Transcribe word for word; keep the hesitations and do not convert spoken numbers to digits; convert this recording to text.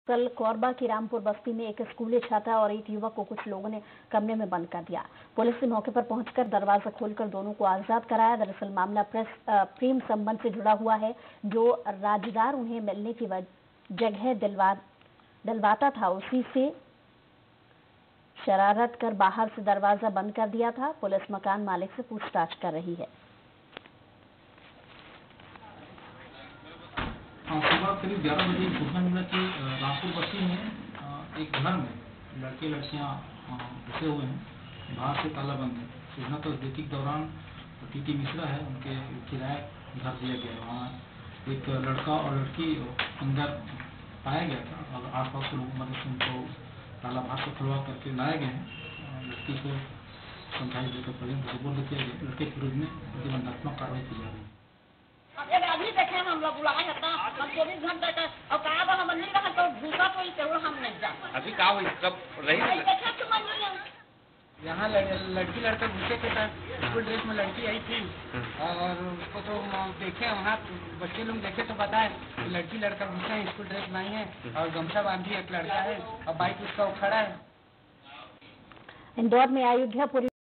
कल कोरबा की रामपुर बस्ती में एक स्कूली छात्रा और एक युवक को कुछ लोगों ने कमरे में बंद कर दिया। पुलिस ने मौके पर पहुंचकर दरवाजा खोलकर दोनों को आजाद कराया। दरअसल मामला प्रेस प्रेम संबंध से जुड़ा हुआ है। जो राजदार उन्हें मिलने की जगह दिलवा दिलवाता था, उसी से शरारत कर बाहर से दरवाजा बंद कर दिया था। पुलिस मकान मालिक से पूछताछ कर रही है। सुबह करीब ग्यारह बजे सूचना मिला कि रामपुर बस्ती में एक घर में लड़के लड़कियां घुसे हुए हैं, बाहर से ताला बंद है। सूचना तस्दीकी के दौरान टीटी मिश्रा है, उनके किराए घर दिया गया है। वहाँ एक लड़का और लड़की अंदर पाया गया था और आसपास के लोगों मदद से उनको ताला बाहर से खुलवा करके लाए गए हैं। लड़की को समझाई देकर पर्यंत सुपुर्द किया गया। लड़के के विरुद्ध में प्रतिबंधात्मक कार्रवाई की जा रही है। अभी देखे हम लोग बुलाए हैं हम चौबीस घंटे का और कहा हम नहीं रहा तो दूसरा कोई तो हम नहीं जा अभी कहाँ हुई कब रही यहाँ लड़की लड़के घुसे थे सर, स्कूल ड्रेस में लड़की आई थी और उसको तो देखे वहाँ बच्चे लोग देखे तो बताए कि लड़की लड़का घुसे हैं, स्कूल ड्रेस नहीं है और गमछा बांधी एक लड़का है और बाइक उसका खड़ा है। इंदौर में अयोध्या